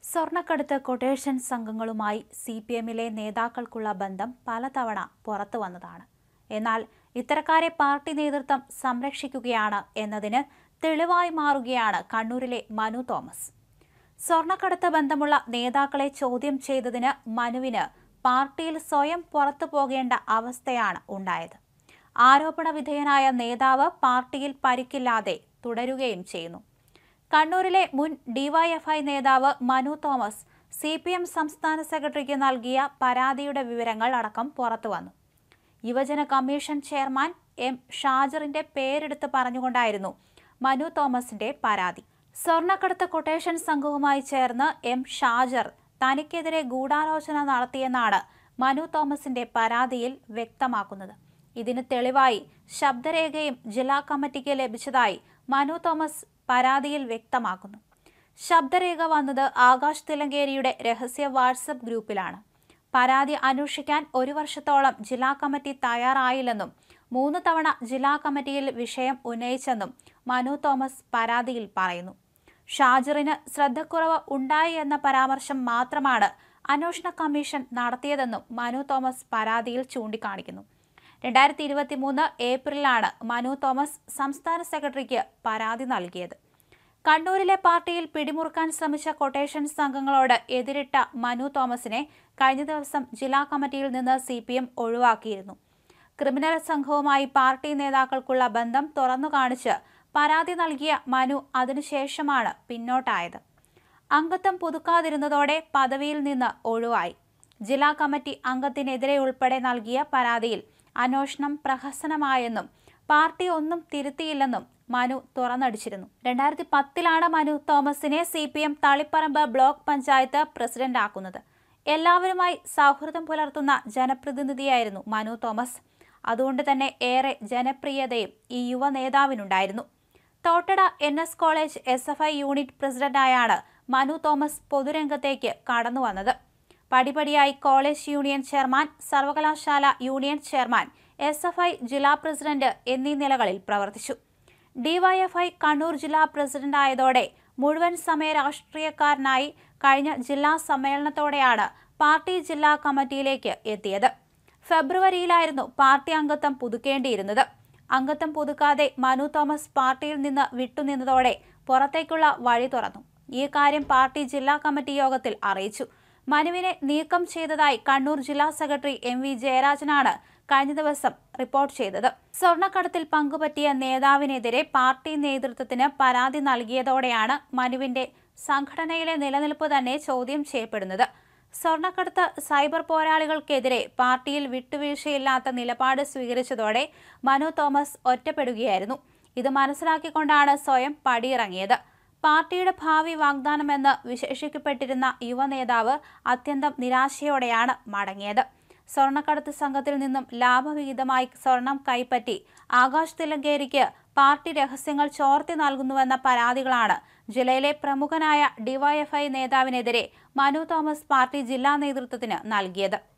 സ്വർണ്ണക്കടത്ത് കൊട്ടേഷൻ സംഘങ്ങളുമായി CPM-ലെ നേതാക്കൾക്കുള്ള ബന്ധം പലതവണ പുറത്തുവന്നതാണ്. എന്നാൽ ഇത്തരക്കാരെ പാർട്ടി നേതൃത്വം സംരക്ഷിക്കുകയാണ് എന്നതിന് തെളിവായി മാറുകയാണ് കണ്ണൂരിലെ മനു തോമസ്. സ്വർണ്ണക്കടത്ത് ബന്ധമുള്ള നേതാക്കളെ ചോദ്യം ചെയ്തതിന് മനുവിന് പാർട്ടിയിൽ സ്വയം പുറത്തു പോകേണ്ട അവസ്ഥയാണ് ഉണ്ടായത്. ആരോപണ വിധേയനായ നേതാവ് പാർട്ടിയിൽ പരിക്കില്ലാതെ തുടരുകയും ചെയ്യുന്നു. കണ്ണൂരിലെ മുൻ DYFI നേതാവ് മനു തോമസ് CPM സംസ്ഥാന സെക്രട്ടറിക്ക് നൽകിയ പരാതിയുടെ വിവരങ്ങൾ അടക്കം പുറത്തുവന്നു. യുവജന കമ്മീഷൻ ചെയർമാൻ M. ഷാജറിന്റെ പേരെടുത്ത് പറഞ്ഞുകൊണ്ടായിരുന്നു മനു തോമസിന്റെ പരാതി. സ്വർണ്ണക്കടത്ത് കൊട്ടേഷൻ സംഘവുമായി ചേർന്ന് M. ഷാജർ തനിക്കെതിരെ ഗൂഢാലോചന നടത്തിയെന്നാണ് മനു തോമസിന്റെ പരാതിയിൽ വ്യക്തമാക്കുന്നത്. ഇതിന് തെളിവായി ശബ്ദരേഖയും ജില്ലാ കമ്മിറ്റിക്ക് ലഭിച്ചതായി മനു തോമസ് പരാതിയിൽ വ്യക്തമാക്കുന്നു. ശബ്ദരേഖ വന്നത് ആകാശ് തിലങ്കേരിയുടെ രഹസ്യ വാട്സപ്പ് ഗ്രൂപ്പിലാണ്. പരാതി അന്വേഷിക്കാൻ 1 വർഷത്തോളം ജില്ലാ കമ്മിറ്റി തയ്യാറായില്ലെന്നും 3 തവണ ജില്ലാ കമ്മിറ്റിയിൽ വിഷയം ഉന്നയിച്ചെന്നും മനു തോമസ് പരാതിയിൽ പറയുന്നു. ഷാജറിന് ശ്രദ്ധക്കുറവ് ഉണ്ടായി എന്ന പരാമർശം മാത്രമാണ് അന്വേഷണ കമ്മീഷൻ നടത്തിയതെന്നും മനു തോമസ് പരാതിയിൽ ചൂണ്ടിക്കാണിക്കുന്നു. 2023 ഏപ്രിലാണ് മനു തോമസ് സംസ്ഥാന സെക്രട്ടറിക്ക് പരാതി നൽകിയത്. കണ്ണൂരിലെ പാർട്ടിയിൽ പിടിമുറുക്കാൻ ശ്രമിച്ച കൊട്ടേഷൻ സംഘങ്ങളോട് എതിരിട്ട മനു തോമസിനെ കഴിഞ്ഞ ദിവസം ജില്ലാ കമ്മിറ്റിയിൽ നിന്ന് CPM ഒഴിവാക്കിയിരുന്നു. ക്രിമിനൽ സംഘവുമായി പാർട്ടി നേതാക്കൾക്കുള്ള ബന്ധം തുറന്നു കാണിച്ച് പരാതി നൽകിയ മനു അതിനുശേഷമാണ് പിന്നോട്ടായത്. അംഗത്വം പുതുക്കാതിരുന്നതോടെ പദവിയിൽ നിന്ന് ഒഴിവായി. ജില്ലാ കമ്മിറ്റി അംഗത്തിനെതിരെ ഉൾപ്പെടെ നൽകിയ പരാതിയിൽ അന്വേഷണം പ്രഹസനമായെന്നും പാർട്ടി ഒന്നും തിരുത്തിയില്ലെന്നും മനു തുറന്നടിച്ചിരുന്നു. 2010 മനു തോമസിനെ CPM Taliparamba block panchayat president ആക്കുന്നത്. എല്ലാവരുമായി സൗഹൃദം പുലർത്തുന്ന ജനപ്രതിനിധിയായിരുന്നു മനു തോമസ്. അതുകൊണ്ട് തന്നെ ഏറെ ജനപ്രിയതയും ഈ യുവ നേതാവിനുണ്ടായിരുന്നു. Thottada NS college SFI unit പ്രസിഡന്റായാണ് മനു തോമസ് പൊതുരംഗത്തേക്ക് കടന്നു വന്നത്. പടിപടിയായി കോളേജ് യൂണിയൻ ചെയർമാൻ, സർവകലാശാല യൂണിയൻ ചെയർമാൻ, SFI ജില്ലാ പ്രസിഡന്റ് എന്നീ നിലകളിൽ പ്രവർത്തിച്ചു. DYFI കണ്ണൂർ ജില്ലാ പ്രസിഡന്റായതോടെ മുഴുവൻ സമയ രാഷ്ട്രീയക്കാരനായി കഴിഞ്ഞ ജില്ലാ സമ്മേളനത്തോടെയാണ് പാർട്ടി ജില്ലാ കമ്മിറ്റിയിലേക്ക് എത്തിയത്. ഫെബ്രുവരിയിലായിരുന്നു പാർട്ടി അംഗത്വം പുതുക്കേണ്ടിയിരുന്നത്. അംഗത്വം പുതുക്കാതെ മനു തോമസ് പാർട്ടിയിൽ നിന്ന് വിട്ടുനിന്നതോടെ പുറത്തേക്കുള്ള വഴി തുറന്നു. ഈ കാര്യം പാർട്ടി ജില്ലാ കമ്മിറ്റി യോഗത്തിൽ അറിയിച്ചു. മനുവിനെ നീക്കം ചെയ്തതായി കണ്ണൂർ ജില്ലാ സെക്രട്ടറി MV ജയരാജനാണ് കഴിഞ്ഞ ദിവസം റിപ്പോർട്ട് ചെയ്തത്. സ്വർണ്ണക്കടത്തിൽ പങ്കുപറ്റിയ നേതാവിനെതിരെ പാർട്ടി നേതൃത്വത്തിന് പരാതി നൽകിയതോടെയാണ് മനുവിന്റെ സംഘടനയിലെ നിലനിൽപ്പ് തന്നെ ചോദ്യം ചെയ്യപ്പെടുന്നത്. സ്വർണ്ണക്കടത്ത് സൈബർ പോരാളികൾക്കെതിരെ പാർട്ടിയിൽ വിട്ടുവീഴ്ചയില്ലാത്ത നിലപാട് സ്വീകരിച്ചതോടെ മനു തോമസ് ഒറ്റപ്പെടുകയായിരുന്നു. ഇത് മനസ്സിലാക്കിക്കൊണ്ടാണ് സ്വയം പടിയിറങ്ങിയത്. പാർട്ടിയുടെ ഭാവി വാഗ്ദാനമെന്ന് വിശേഷിക്കപ്പെട്ടിരുന്ന യുവ നേതാവ് അത്യന്തം നിരാശയോടെയാണ് മടങ്ങിയത്. സ്വർണ്ണക്കടത്ത് സംഘത്തിൽ നിന്നും ലാഭവിഹിതമായി സ്വർണം കൈപ്പറ്റി ആകാശ് തിലങ്കേരിക്ക് പാർട്ടി രഹസ്യങ്ങൾ ചോർത്തി നൽകുന്നുവെന്ന പരാതികളാണ് ജില്ലയിലെ പ്രമുഖനായ DYFI നേതാവിനെതിരെ മനു തോമസ് പാർട്ടി ജില്ലാ നേതൃത്വത്തിന് നൽകിയത്.